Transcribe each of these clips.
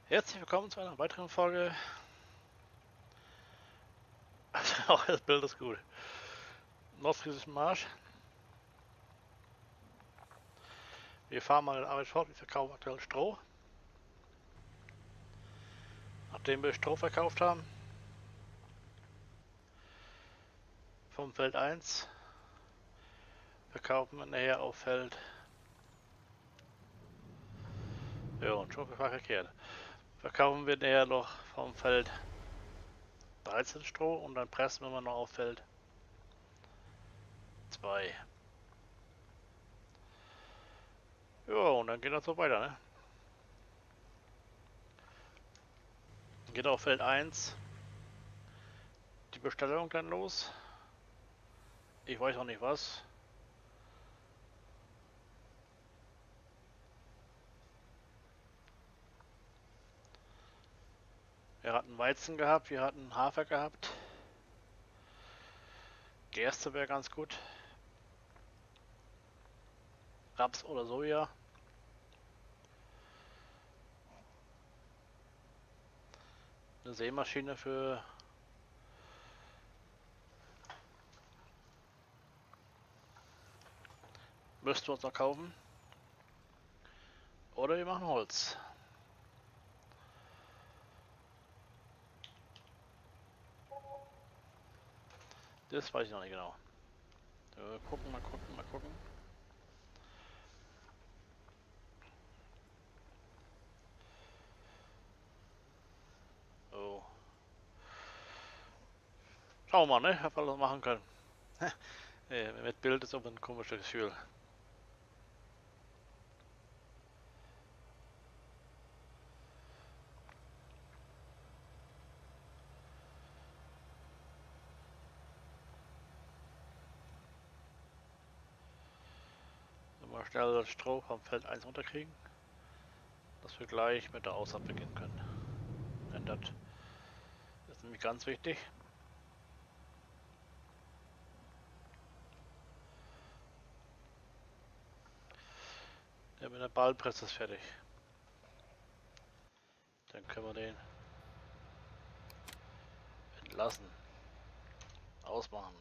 Herzlich willkommen zu einer weiteren Folge. Auch das Bild ist gut. Nordfriesischen Marsch. Wir fahren mal in Arbeit fort. Wir verkaufen aktuell Stroh. Nachdem wir Stroh verkauft haben, vom Feld 1, verkaufen wir nachher auf Feld. Ja, und schon war verkehrt. Verkaufen wir nachher noch vom Feld 13 Stroh und dann pressen wir noch auf Feld 2. Ja, und dann geht das so weiter, ne? Dann geht auf Feld 1 die Bestellung dann los. Ich weiß auch nicht was. Wir hatten Weizen gehabt, wir hatten Hafer gehabt. Gerste wäre ganz gut. Raps oder Soja. Eine Sämaschine für müssten wir uns noch kaufen. Oder wir machen Holz. Das weiß ich noch nicht genau. Gucken, mal gucken, mal gucken. Oh. Schauen wir mal, ne? Was wir alles machen können. Mit Bild ist aber ein komisches Gefühl. Mal schnell das Stroh vom Feld 1 runterkriegen, dass wir gleich mit der Aussaat beginnen können. Denn das ist nämlich ganz wichtig. Ja, mit der Ballpresse ist fertig. Dann können wir den entlassen. Ausmachen.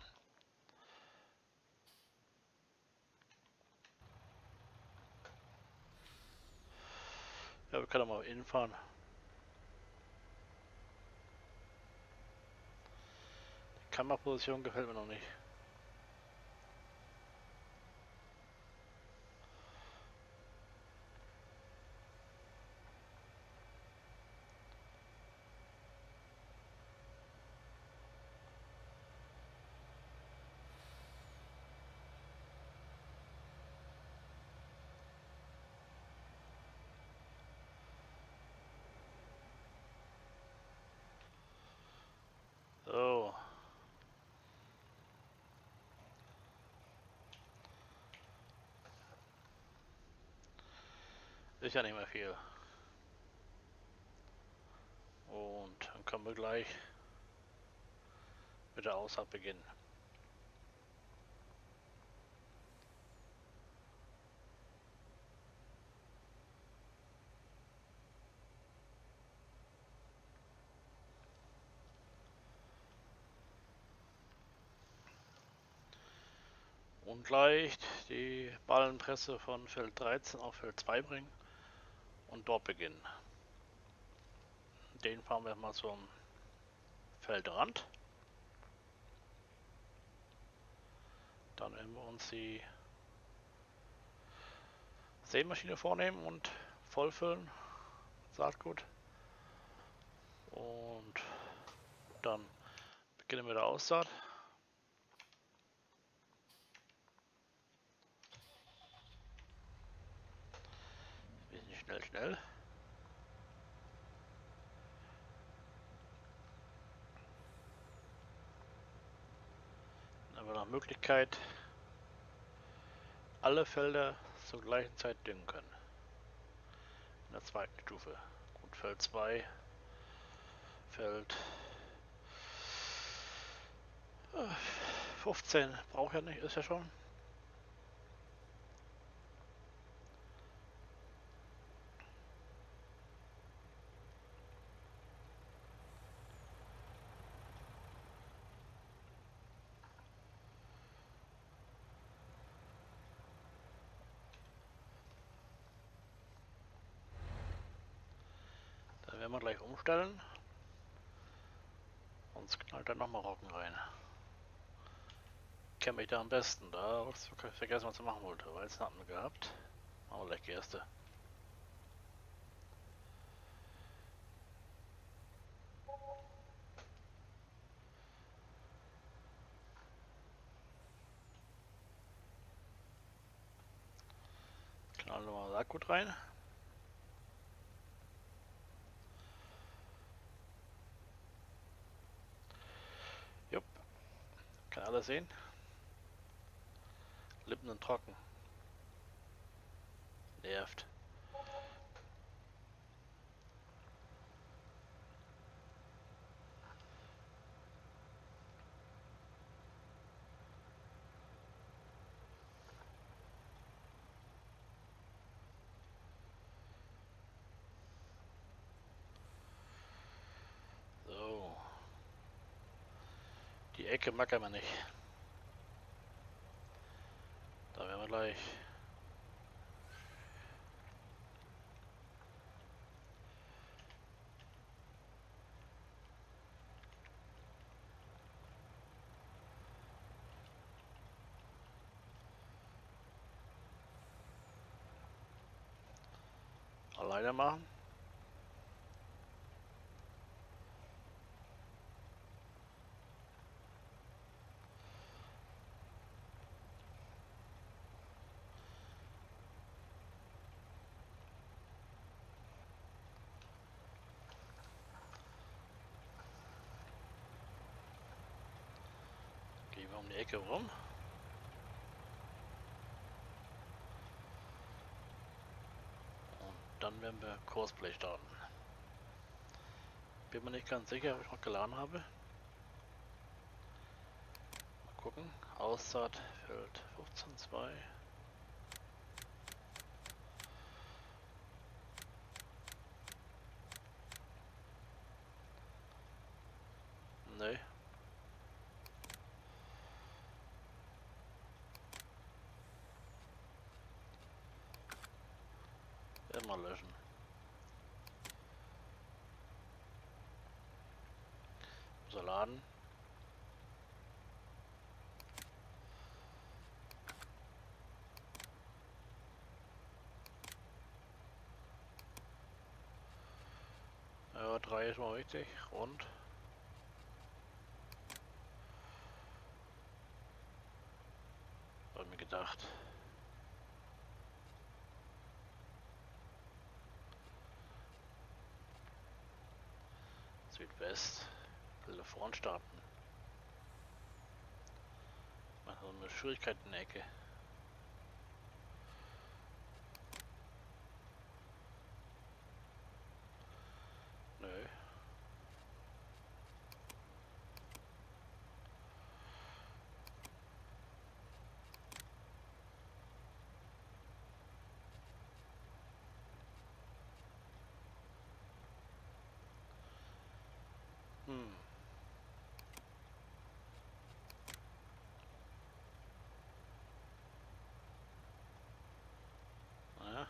Ja, wir können auch mal innen fahren. Die Kameraposition gefällt mir noch nicht. So. Ist ja nicht mehr viel. Und dann können wir gleich mit der Aussaat beginnen. Und gleich die Ballenpresse von Feld 13 auf Feld 2 bringen und dort beginnen. Den fahren wir mal zum Feldrand. Dann werden wir uns die Sämaschine vornehmen und vollfüllen. Saatgut. Und dann beginnen wir der Aussaat. Wir sind schnell, schnell. Dann haben wir noch Möglichkeit, alle Felder zur gleichen Zeit düngen können. In der zweiten Stufe. Gut, Feld 2, Feld 15 braucht ja nicht, ist ja schon. werden wir gleich umstellen. Sonst knallt dann nochmal Rocken rein. Kenne mich da am besten. Da habe ich vergessen, was ich machen wollte. Weizen hatten wir gehabt. Machen wir gleich die erste. Knallen wir mal Saatgut rein. Jupp. Kann alles sehen. Lippen sind trocken. Nervt. So. Die Ecke mackern wir nicht. Da werden wir gleich. Alleine machen. Gehen wir um die Ecke rum. Und dann werden wir Kursblech starten. Bin mir nicht ganz sicher, ob ich noch geladen habe. Mal gucken. Aussaat Feld 15,2. Nee. Werden wir löschen. Muss er laden. Ja, 3 ist mal richtig. Rund. Hab mir gedacht. Südwest. Telefon starten. Machen so eine Schwierigkeiten-Ecke. Nö. Hm. Ja.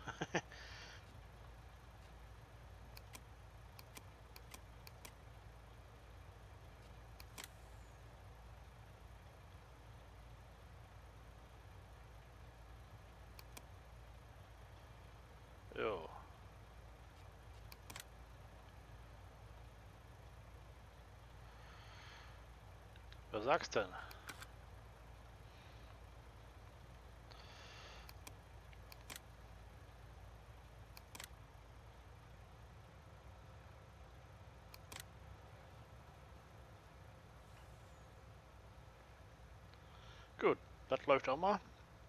Jo. Was sagst du denn? Gut, das läuft auch mal.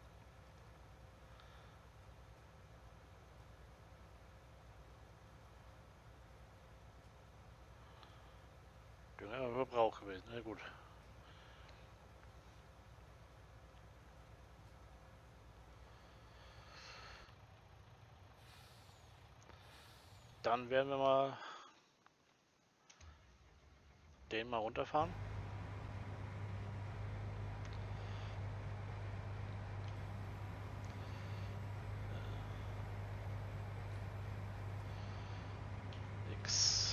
Dünger Verbrauch gewesen, na gut. Dann werden wir mal den mal runterfahren. X.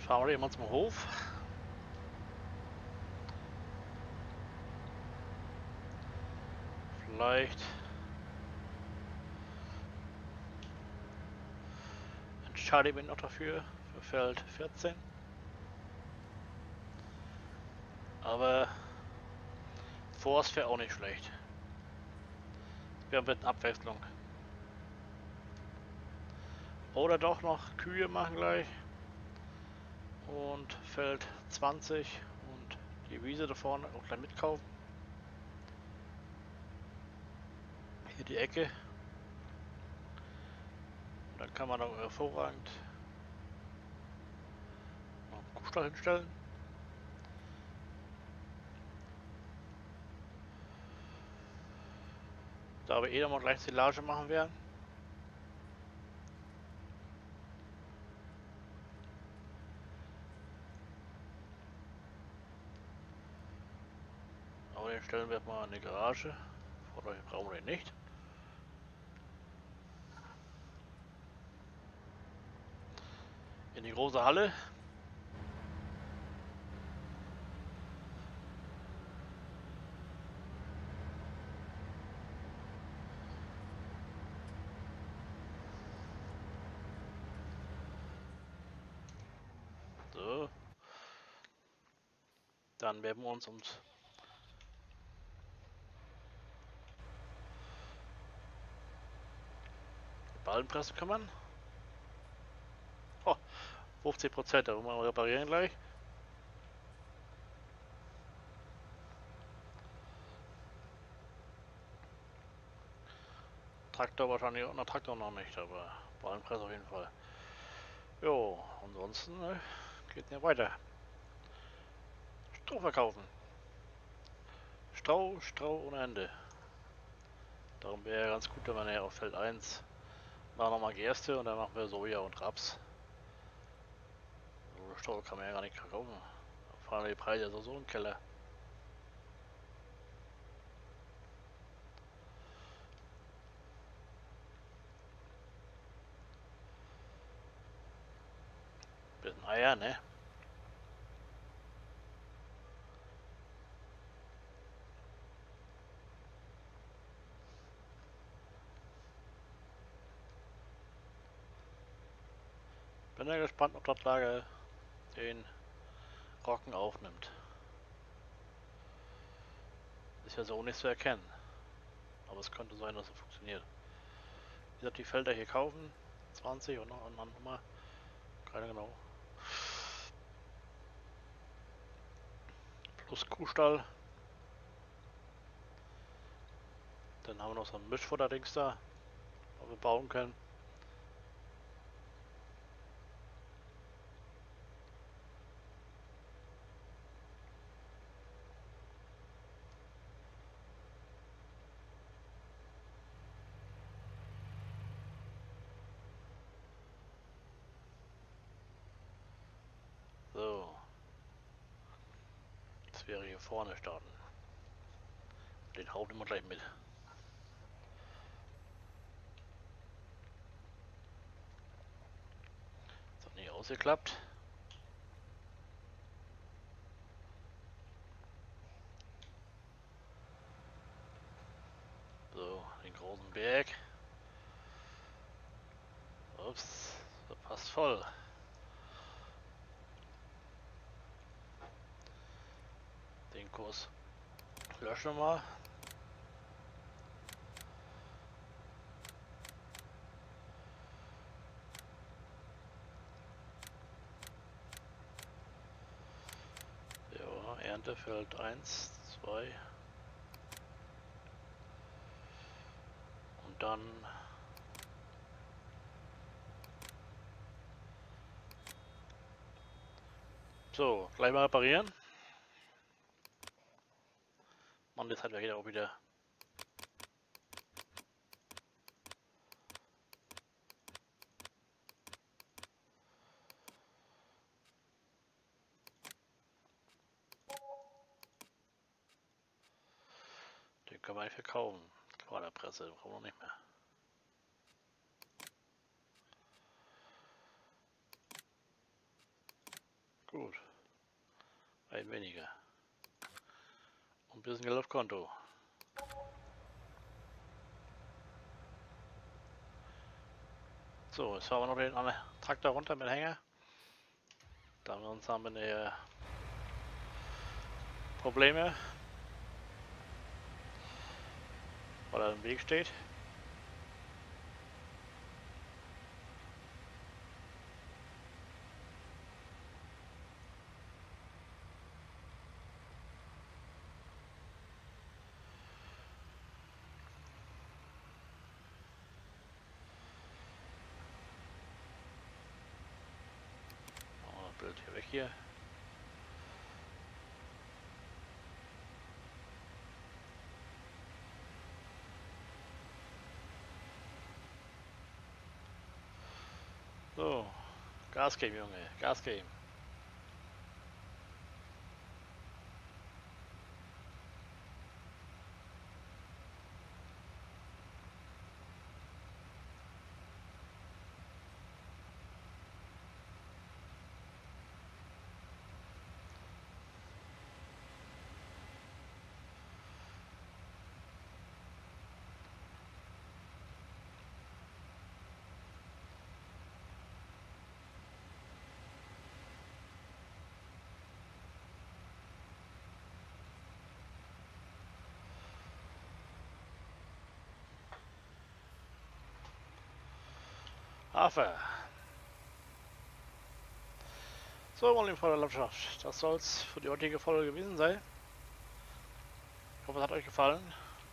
Fahren wir eben zum Hof. Vielleicht entscheide ich mich noch dafür, für Feld 14. Aber Forst wäre auch nicht schlecht. Wir haben eine Abwechslung. Oder doch noch Kühe machen gleich. Und Feld 20 und die Wiese da vorne auch gleich mitkaufen. Hier die Ecke. Und dann kann man auch hervorragend noch einen Kuhstall hinstellen. Da wir eh nochmal gleich Silage machen werden. Aber den stellen wir mal in die Garage. Vorderlich brauchen wir den nicht. In die große Halle. So. Dann werden wir uns ums Ballenpresse kümmern. Oh, 50%, da wollen wir reparieren gleich. Traktor wahrscheinlich auch, Traktor noch nicht, aber Ballenpresse auf jeden Fall. Jo, ansonsten geht ja weiter. Stroh verkaufen. Stroh ohne Ende. Darum wäre ja ganz gut, wenn man ja auf Feld 1 machen nochmal Gerste und dann machen wir Soja und Raps. So Stroh kann man ja gar nicht verkaufen. Da fahren die Preise so im Keller. Bisschen Eier, ne? Bin ja gespannt, ob das Lager den Rocken aufnimmt. Ist ja so nicht zu erkennen. Aber es könnte sein, dass es funktioniert. Wie gesagt, die Felder hier kaufen. 20 und noch eine Nummer. Keine genau. Plus Kuhstall. Dann haben wir noch so ein Mischfutter-Dings da, was wir bauen können. So. Das wäre hier vorne starten. Den hauen wir gleich mit. Das hat nicht ausgeklappt. So, den großen Berg. Ups, der passt voll. Den Kurs löschen wir mal. Ja, Erntefeld 1, 2. Und dann so, gleich mal reparieren. Mann, das hat ja hier auch wieder. Den können wir nicht verkaufen. Quaderpresse, den brauchen wir nicht mehr. Ein weniger. Und ein bisschen Geld auf Konto. So, jetzt fahren wir noch den anderen Traktor runter mit Hänger. Da haben wir uns Probleme, weil er im Weg steht. Bild hier weg hier. So, Gas geben, Junge, Gas geben. Hafer. So, meine lieben Freunde der Landschaft, das soll es für die heutige Folge gewesen sein. Ich hoffe, es hat euch gefallen.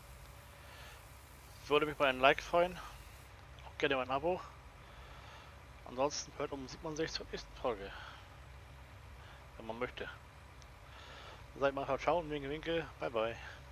Würde mich bei einem Like freuen. Auch gerne ein Abo. Ansonsten hört sieht man sich zur nächsten Folge. Wenn man möchte. Seid mal ciao und winke winke. Bye bye.